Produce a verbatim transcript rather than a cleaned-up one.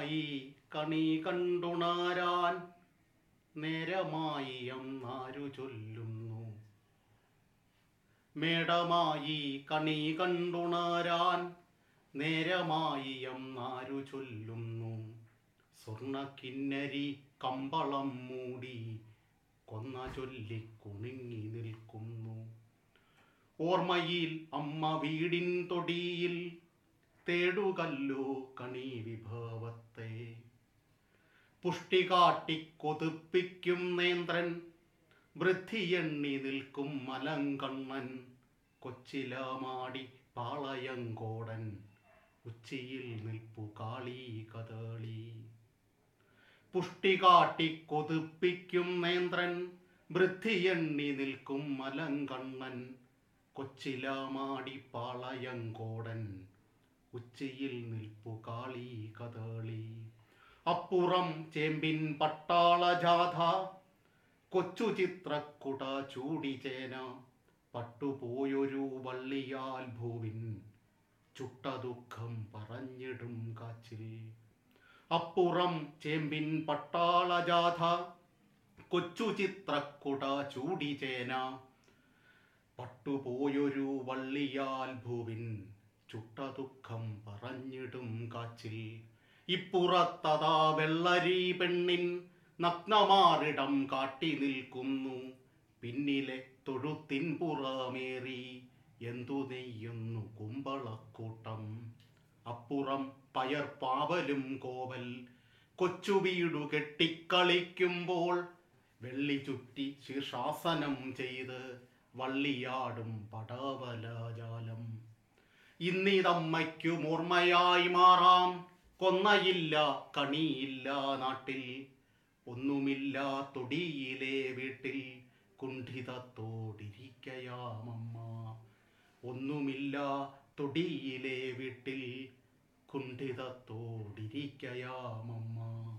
മേടമായി കണി കണ്ടുണരാൻ നേരമായി എന്നാരു ചൊല്ലുന്നു. മേടമായി കണി കണ്ടുണരാൻ നേരമായി എന്നാരു ചൊല്ലുന്നു. സ്വർണ്ണ കിന്നരി കമ്പളം മൂടി കൊന്ന ചൊല്ലി കുണുങ്ങി നിൽക്കുന്നു. ഓർമ്മയിൽ അമ്മ വീടിൻ തൊടിയിൽ തേടുകല്ലോ കണി വിഭവത്തെ. പുഷ്ടി കാട്ടി കൊതിപ്പിക്കും നേന്ത്രൻ വൃദ്ധിയെണ്ണി നിൽക്കും മലങ്കണ്ണൻ. കൊച്ചിലമാടി പാളയങ്കോടൻ ഉച്ചിയിൽ നിൽപ്പു കാളി കദളി. പുഷ്ടി കാട്ടി കൊതിപ്പിക്കും നേന്ത്രൻ വൃദ്ധിയെണ്ണി നിൽക്കും മലങ്കണ്ണൻ. കൊച്ചിലമാടി പാളയങ്കോടൻ ഉച്ചിയിൽ നിൽപ്പു കാളി കദളി. അപ്പുറം ചേമ്പിൻ പട്ടാള ജാഥ കൊച്ചു ചിത്രക്കുട ചൂടിചേന. പട്ടുപോയൊരു വള്ളിയാൽ ഭൂവിൻ ചുട്ട ദുഃഖം പറഞ്ഞിടും കാച്ചിൽ. അപ്പുറം ചേമ്പിൻ പട്ടാള ജാഥ കൊച്ചു ചിത്രക്കുട ചൂടിചേന. പട്ടുപോയൊരു വള്ളിയാൽ ഭൂവിൻ ചുട്ട ദുഃഖം പറഞ്ഞിടും കാച്ചിൽ. ഇപ്പുറത്തതാ വെള്ളരി പെണ്ണിൻ നഗ്നമാറിടം കാട്ടി നിൽക്കുന്നു. പിന്നിലെ തൊഴുത്തിൻ പുറമേറി എന്തു നെയ്യുന്നു കുമ്പളക്കൂട്ടം. അപ്പുറം പയർ പാവലും കോവൽ കൊച്ചു വീടു കെട്ടിക്കളിക്കുമ്പോൾ വെള്ളി ചുറ്റി ശീർഷാസനം ചെയ്ത് വള്ളിയാടും പടവലജാലം. ഇന്നിതമ്മയ്ക്കും ഓർമ്മയായി മാറാം കൊന്നയില്ല കണിയില്ല നാട്ടിൽ. ഒന്നുമില്ല തൊടിയിലെ വീട്ടിൽ കുണ്ഠിതത്തോടിരിക്കയാമമ്മ. ഒന്നുമില്ല തൊടിയിലെ വീട്ടിൽ കുണ്ഠിതത്തോടിരിക്കയാമമ്മ.